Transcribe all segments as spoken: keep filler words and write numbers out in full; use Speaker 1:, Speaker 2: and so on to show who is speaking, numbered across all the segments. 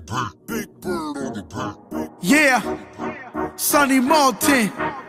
Speaker 1: Yeah, Sonny Martin,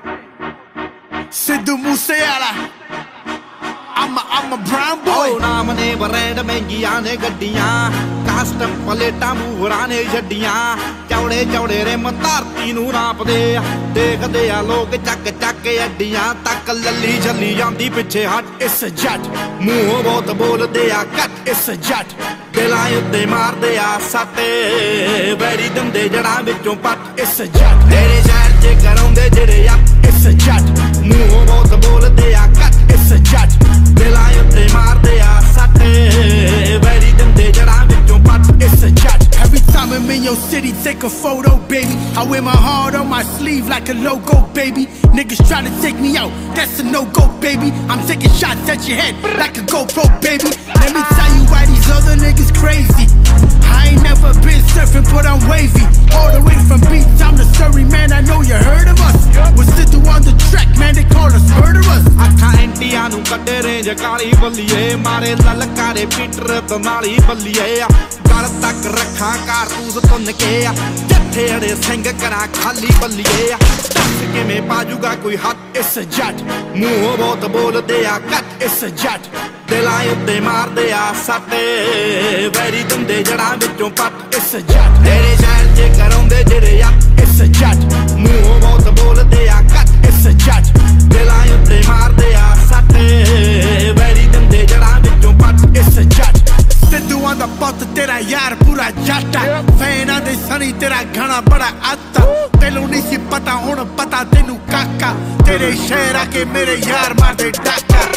Speaker 1: Sidhu Moosewala. I'm a, I'm a brown boy.
Speaker 2: Oh, naam ne brand महंगियां ने गड्डियां, custom प्लेटां मूहरां ने छड्डियां, चौड़े चौड़े rim धरती नूं नापदे, देखदे आ लोग चक चक अड्डियां तक लल्ली छल्ली जांदी पिछे हट।
Speaker 1: It's a jat,
Speaker 2: मूंहों बहुत बोलदे आ घट,
Speaker 1: it's a jat,
Speaker 2: दिलां उत्ते मारदे आ सट, वैरी दंदे जड़ां विचों पट।
Speaker 1: it's a jat,
Speaker 2: तेरे शहर च कराउंदे जेड़े आ,
Speaker 1: it's a jat,
Speaker 2: मूंहों बहुत बोलदे आ घट,
Speaker 1: it's a jat,
Speaker 2: दिलां उत्ते मारदे आ सट, वैरी दंदे जड़ां विचों पट।
Speaker 1: it's a jat. Every time I'm in your city, take a photo, baby. I wear my heart on my sleeve like a logo, baby. Niggas try to take me out, that's a no-go, baby. I'm taking shots at your head like a GoPro, baby. Let me tell you why these other niggas crazy. I ain't never been surfing, but I'm wavy. All the way from beach, I'm the Surrey man, I know you heard of us. We're still on the track, man, they call us murderers.
Speaker 2: ਅੱਖਾਂ ਐਂਟੀਆਂ ਨੂੰ ਕੱਢੇ range ਕਾਲੀ ਬੱਲੀਏ, ਮਾਰੇ ਲਲਕਾਰੇ Peter ਤਨਾਲੀ ਬੱਲੀਏ, ਗਲ ਤੱਕ ਰੱਖਾਂ ਕਾਰਤੂਸ ਤੁੰਨ ਕੇ, ਜੱਥੇ ਅੜੇ ਸਿੰਘ ਕਰਾਂ ਖਾਲੀ ਬੱਲੀਏ, ਦੱਸ ਕਿਵੇਂ ਪਾਜੂਗਾ ਕੋਈ ਹੱਥ।
Speaker 1: It's a jat,
Speaker 2: ਮੂੰਹੋਂ ਬਹੁਤ ਬੋਲਦੇ ਆ ਘੱਟ,
Speaker 1: it's a jat,
Speaker 2: ਦਿਲਾਂ ਉੱਤੇ ਮਾਰਦੇ ਆ ਸੱਟ, ਵੈਰੀ ਦੰਦੇ ਜੜਾਂ ਵਿੱਚੋਂ ਪੱਟ।
Speaker 1: it's a jat,
Speaker 2: ਤੇਰੇ ਸ਼ਹਿਰ 'ਚ ਕਰਾਉਂਦੇ ਜਿਹੜੇ ਆ,
Speaker 1: it's a jat,
Speaker 2: ਮੂੰਹੋਂ ਬਹੁਤ ਬੋਲਦੇ ਆ ਘੱਟ,
Speaker 1: it's a jat,
Speaker 2: ਦਿਲਾਂ ਉੱਤੇ ਮਾਰਦੇ ਆ ਸੱਟ, ਵੈਰੀ ਦੰਦੇ ਜੜਾਂ ਵਿੱਚੋਂ ਪੱਟ।
Speaker 1: it's a jat. Sidhu on the pot, tera yaar pura jata. Fan on the sunny, tera ghana bada atta. Tenu nahi si pata, hun pata tenu kaka. Tere shehर आके मेरे यार मार दे डाका।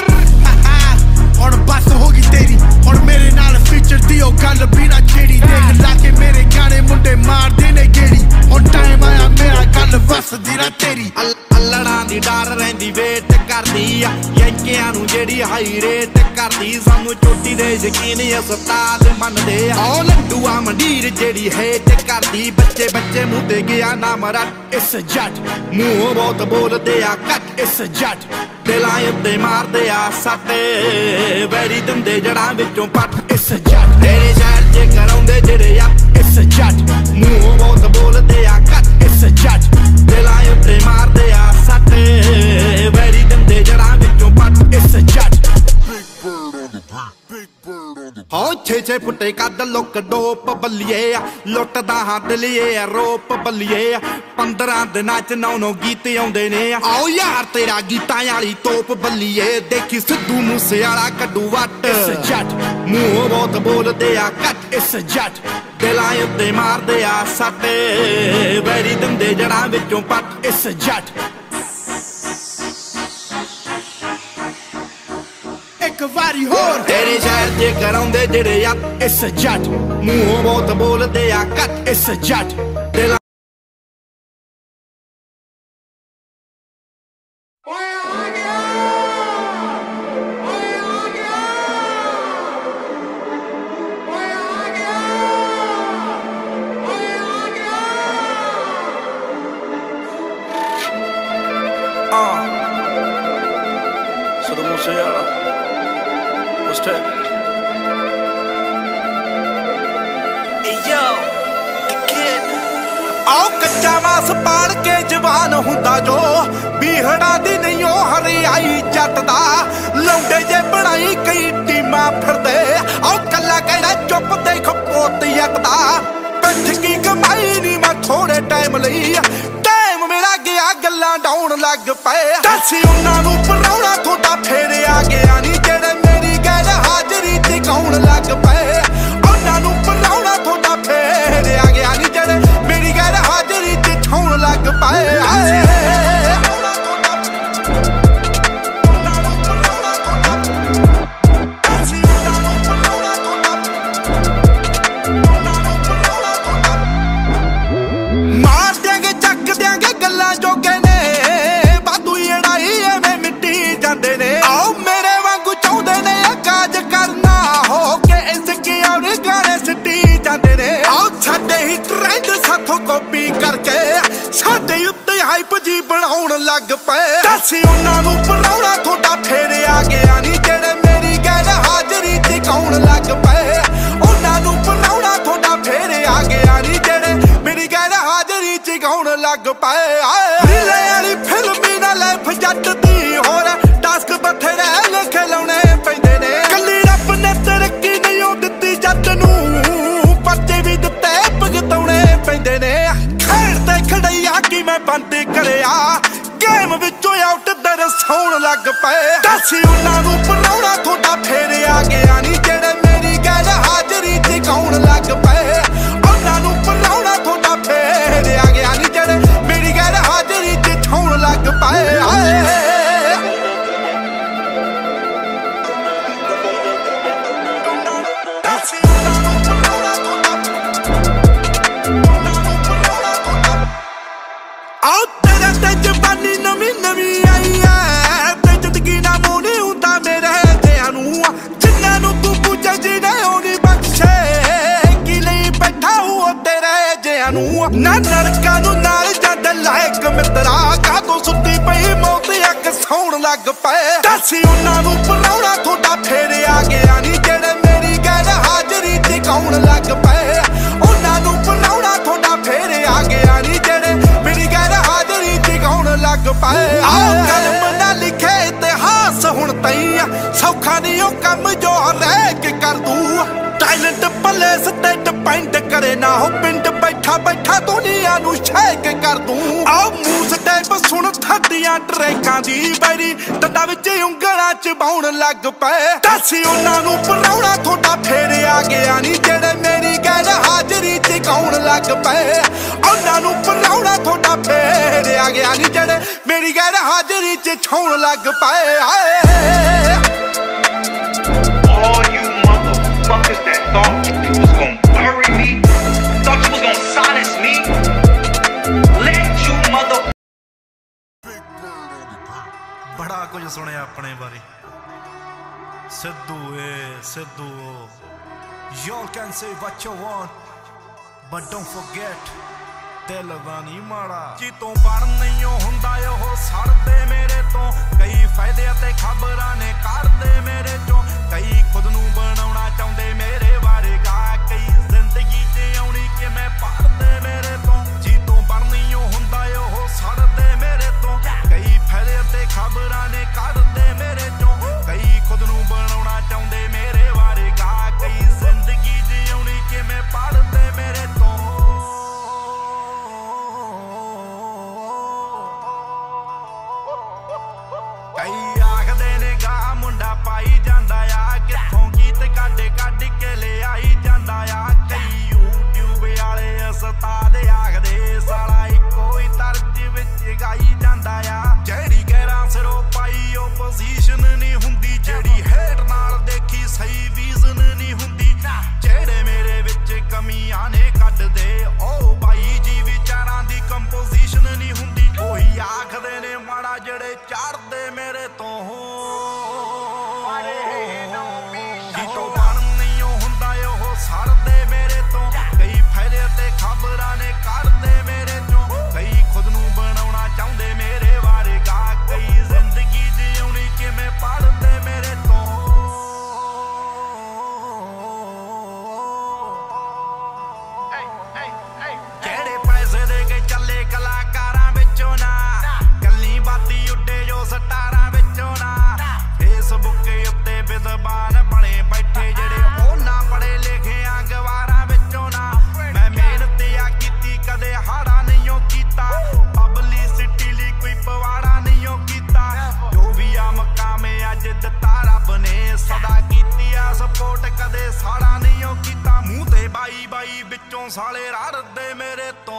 Speaker 1: ਹੁਣ ਬਸ ਹੋ ਗਈ ਤੇਰੀ, ਹੁਣ ਮੇਰੇ ਨਾਲ ਫੀਚਰ ਦੀ ਉਹ ਗੱਲ ਵੀ ਨਾ ਜਿਹੜੀ, ਦੇਖ ਲਾ ਕੇ ਮੇਰੇ ਗਾਣੇ ਮੁੰਡੇ ਮਾਰਦੇ ਨੇ ਗੇੜੀ, ਹੁਣ ਟਾਈਮ ਆਇਆ ਮੇਰਾ ਗੱਲ ਵਸਦੀ ਨਾ ਤੇਰੀ।
Speaker 2: ਅਲੜਾਂ ਦੀ ਡਰ ਰਹਿੰਦੀ ਵੇਟ ਕਰਦੀ ਆ, ਯੰਕਿਆਂ ਨੂੰ ਜਿਹੜੀ ਹਾਈ ਰੇਟ ਕਰਦੀ, ਸਾਨੂੰ ਚੋਟੀ ਦੇ ਯਕੀਨ ਉਸਤਾਦ ਮੰਨਦੇ ਆ, ਉਹ ਲੰਡੂਆ ਮੰਡੀਰ ਜਿਹੜੀ ਹੇਟ ਕਰਦੀ, ਬੱਚੇ ਬੱਚੇ ਮੂੰਹ ਤੇ ਗਿਆ ਨਾਮ ਰੱਟ।
Speaker 1: It's a jat,
Speaker 2: ਮੂੰਹੋਂ ਬਹੁਤ ਬੋਲਦੇ ਆ ਘੱਟ,
Speaker 1: it's a jat,
Speaker 2: ਦਿਲਾਂ ਉੱਤੇ ਮਾਰਦੇ ਆ ਸੱਟ, ਵੈਰੀ ਦੰਦੇ ਜੜਾਂ ਵਿੱਚੋਂ ਪੱਟ।
Speaker 1: it's a jat,
Speaker 2: ਤੇਰੇ ਸ਼ਹਿਰ 'ਚ ਕਰਾਉਂਦੇ ਜਿਹੜੇ ਆ,
Speaker 1: it's a jat,
Speaker 2: ਮੂੰਹੋਂ ਬਹੁਤ ਬੋਲਦੇ ਆ ਘੱਟ,
Speaker 1: it's a jat,
Speaker 2: ਦਿਲਾਂ ਉੱਤੇ ਮਾਰਦੇ ਆ ਸੱਟ, ਵੈਰੀ ਦੰਦੇ ਜੜਾਂ ਵਿੱਚੋਂ ਪੱਟ।
Speaker 1: it's a jat.
Speaker 2: ਹਾਂ ਛੇ ਛੇ ਫੁੱਟੇ ਕੱਢ ਲੋਕ ਡੋਪ ਬੱਲੀਏ, ਲੁੱਟਦਾ ਹੱਦ ਲਿਏ ਰੋਪ ਬੱਲੀਏ, ਪੰਦਰਾਂ ਦਿਨਾਂ ਚ ਨੌ ਨੌ ਗੀਤ ਆਉਂਦੇ ਨੇ, ਆਓ ਯਾਰ ਤੇਰਾ ਗੀਤਾਂ ਵਾਲੀ ਤੋਪ ਬੱਲੀਏ, ਦੇਖੀ ਸਿੱਧੂ ਮੂਸੇਵਾਲਾ ਕੱਢੂ ਵੱਟ।
Speaker 1: It's a jat,
Speaker 2: ਮੂੰਹੋਂ ਬਹੁਤ ਬੋਲਦੇ ਆ ਘੱਟ,
Speaker 1: it's a jat,
Speaker 2: ਦਿਲਾਂ ਉੱਤੇ ਮਾਰਦੇ ਆ ਸੱਟ, ਵੈਰੀ ਦੰਦੇ ਜੜਾਂ ਵਿੱਚੋਂ ਪੱਟ।
Speaker 1: it's a jat. ਇੱਕ ਵਾਰੀ ਹੋਰ
Speaker 2: ਤੇਰੇ ਸ਼ਹਿਰ 'ਚ ਕਰਾਉਂਦੇ ਜਿਹੜੇ ਆ,
Speaker 1: it's a jat,
Speaker 2: ਮੂੰਹੋਂ ਬਹੁਤ ਬੋਲਦੇ ਆ ਘੱਟ,
Speaker 1: it's a jat,
Speaker 2: ਦਿਲਾਂ
Speaker 3: Sidhu Moosewala, what's that?
Speaker 2: Hey yo, the kid. ਆਓ ਕੱਚਾ ਮਾਸ ਪਾੜ ਕੇ ਜਵਾਨ ਹੁੰਦਾ ਜੋ, ਬੀਹੜਾ ਦੀ ਨਹੀਂ ਉਹ ਹਰਿਆਈ ਜੱਟ ਦਾ, ਲੌਂਡੇ ਜੇ ਬਣਾਈ ਕਈ ਟੀਮਾਂ ਫਿਰਦੇ, ਆਓ ਕੱਲਾ ਕਿਹੜਾ ਚੁੱਪ ਦੇਖ ਪੋਤ ਯਕਦਾ, ਪਿੱਠ ਕੀ ਕਮਾਈ ਨਹੀਂ ਮੈਂ ਥੋੜੇ ਟਾਈਮ ਲਈ, ਟਾਈਮ ਮੇਰਾ ਗਿਆ ਗੱਲਾਂ ਡਾਉਣ ਲੱਗ ਪਏ, ਦੱਸ ਉਹਨਾਂ ਨੂੰ ਪਰਾਉਣਾ ਤੁਹਾਡਾ ਫੇਰ ਆ ਗਿਆ ਨਹੀਂ, ਜਿਹੜੇ ਮੇਰੀ ਗੈਰ ਹਾਜ਼ਰੀ ਤੇ ਕੌਣ ਲੱਗ ਪਏ, ਉਹਨਾਂ ਨੂੰ ਪਰਾਉਣਾ ਤੁਹਾਡਾ ਫੇਰ ਆ ਗਿਆ ਨਹੀਂ, ਜਿਹੜੇ ਮੇਰੀ ਗੈਰ ਹਾਜ਼ਰੀ ਤੇ ਠਾਉਣ ਲੱਗ ਪਏ। ਮਾਰ ਦਿਆਂਗੇ ਚੱਕ ਦਿਆਂਗੇ ਗੱਲਾਂ ਜੋਗੇ ਨੇ, ਵਾਧੂ ਏੜਾਈ ਐਵੇਂ ਮਿੱਟੀ ਜਾਂਦੇ ਨੇ, ਆਓ ਮੇਰੇ ਵਾਂਗੂ ਚਾਹੁੰਦੇ ਨੇ ਕਾਜ ਕਰਨਾ, ਹੋ ਕੇ ਇੰਸਕਿਉਰ ਗਾਣੇ ਸਿੱਟੀ ਜਾਂਦੇ ਨੇ, ਆਓ ਸਾਡੇ ਹੀ ਟ੍ਰੈਂਡ ਸਾਥੋਂ ਕਾਪੀ ਕਰਕੇ, ਸਾਡੇ ਉੱਤੇ ਹਾਈਪ ਜੀ ਬਣਾਉਣ ਲੱਗ ਪਏ, ਦੱਸ ਉਹਨਾਂ ਨੂੰ ਪਰਾਉਣਾ ਤੁਹਾਡਾ ਫੇਰ ਆ ਗਿਆ ਨਹੀਂ, ਜਿਹੜੇ ਮੇਰੀ ਗੈਰ ਹਾਜ਼ਰੀ ਤੇ ਕੌਣ ਲੱਗ ਪਏ, ਉਹਨਾਂ ਨੂੰ ਪਰਾਉਣਾ ਤੁਹਾਡਾ ਫੇਰ ਆ ਗਿਆ ਨਹੀਂ। लग पाए रीले वाली फिल्मी ना लाइफ जट दी होर टास्क बथेरे लिखे लाने पैंदे ने कल्ली रब ने तरक्की नहीं दित्ती जट नूं पर्चे भी दित्ते भुगताउने पैंदे ने खेडते खड़ैया कि मैं बंद करिया गेम विचों आउट दरसाउण लग पए दसी उन्हां नूं बनाउणा थोड़ा फेर आ गया नी जेड़े मेरी गैर हाजरी टिकाउण लग पए उन्हां नूं बनाउणा थोड़ा फेर आ गया नी जेड़े मेरी गैर हाजरी टिकाउण लग पए ना नरका नूं नाल जद लायक मित्रा कातों सुत्ती पई मौत अग सौण लग पए दसी उन्हां नूं बनाउणा थोड़ा फेर आ गया नी जेड़े मेरी गैर हाजरी टिकाउण लग पए उन्हां नूं बनाउणा थोड़ा फेर आ गया नी जेड़े मेरी गैर हाजरी टिकाउण लग पए आओ कलम ना लिखे इतिहास हुण तई सौखा नहीं ओ कम जो रह के कर दूं टाइलेंट प्लेस ते डिपेंड करे ना हो पिंड बैठा बैठा दुनिया नूं शेक कर दूं आओ मूस टाइप सुन थड्डियां ट्रैकां दी बैरी डंडा विच उंगलां च बाउण लग पए दसी उन्हां नूं बनाउणा थोड़ा फेर आ गया नी जेड़े मेरी गैर हाजरी टिकाउण लग पए उन्हां नूं बनाउणा थोड़ा फेर आ गया नी जेड़े मेरी गैर हाजरी च छौण लग पए आए
Speaker 4: Fuckers that thought you was gonna bury me, thought you was gonna silence me, let you mother.
Speaker 5: बड़ा कुछ सुने अपने बारे सिद्धू ए Sidhu y'all can say what you want but don't forget दिल दा नहीं माड़ा जी तों बन नहीं हुंदा ओह सड़दे मेरे तो कई फायदे ते खबरां ने करदे मेरे चों कई खुद नूं बनाउणा चाहुंदे मेरे बारे गा कई जिंदगी च आउणी कि मैं पढ़दे मेरे तो जी तों बन नहीं हुंदा ओह सड़दे मेरे तो कई फायदे ते खबरां ने करदे मेरे चों कई खुद नूं बनाउणा चाहुंदे मेरे बारे गा कई जिंदगी च आउणी कि मैं पढ़दे मेरे तो कई आखदे ने गा मुंडा पाई जांदा आ कित्थों गीत कड्ड कड्ड के ले आई जांदा आ कई यूट्यूब वाले उस्ताद आखदे साला इक्को ही तर्ज विच गाई जांदा आ जेड़ी गैरां सिरों पाई ओ पोजीशन नहीं हुंदी जेड़ी हेट नाल देखी सही विजन नहीं हुंदी जेड़े मेरे विच कमियां ने कड्ड दे ओ भाई जी विचारां दी कंपोजिशन नहीं हुंदी ओही आखदे ने माड़ा जेड़े चढ़दे मेरे तो जी तो बन नहीं हुंदा ओह सड़दे मेरे तो कई फायदे ते खबरां ने करदे मेरे चों कई खुद नूं बनाउणा चाहुंदे मेरे बारे गा कई जिंदगी च आउणी कि मैं पढ़दे मेरे तो जेड़े पैसे दे के चले कलाकारां विचों ना गल्ली बाती उड्डे जो सटारां विचों ना फेसबुक उत्ते विद्वान बने बैठे जेड़े ओ ना पढ़े लिखे गवारां विचों ना मैं मेहनत आ कीती कदे हाड़ा नहीं कीता पब्लिसिटी लई कोई पवाड़ा नहीं कीता जो भी आ मकामे अज दित्ता रब ने सदा कीती आ सपोर्ट कदे साड़ा नहीं कीता मूंह ते बाई बाई विचों साले रड़दे मेरे तो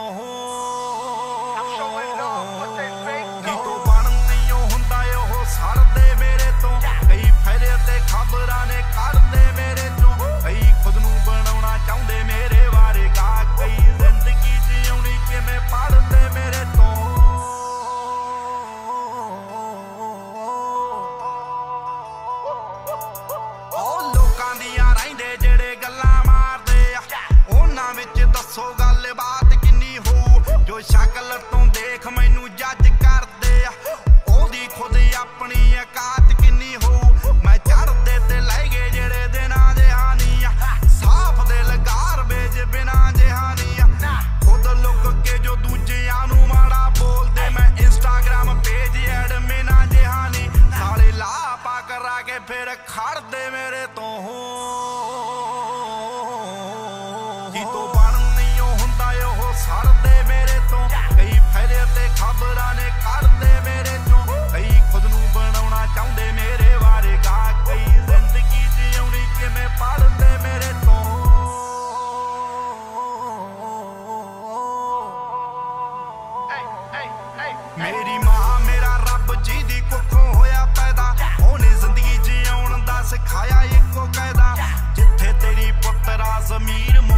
Speaker 5: जी तो बन नहीं हुंदा ओह सड़दे मेरे तो कई फायदे ते खबरां ने करदे मेरे चों कई खुद नूं बनाउणा चाहुंदे मेरे बारे गा कई जिंदगी च आउणी कि मैं पढ़दे मेरे तो ओ लोकां दियां रहिंदे जेड़े गल्लां मारदे उन्हां विच दस्सो गल बात किन्नी होऊ जो शकल तो देख मैनू जज करदे ओदी खुद अपनी औकात किन्नी होऊ मैं चढ़दे ते लै गए जेड़े दिनां जहानी साफ दिल गारबेज बिना जहानी खुद लुक के जो दूजियां नूं मेरी मां मेरा रब जी दी कुखों होया पैदा ओने जिंदगी जिउण दा सिखाया इको कायदा जिथे तेरी पुत्रा ज़मीर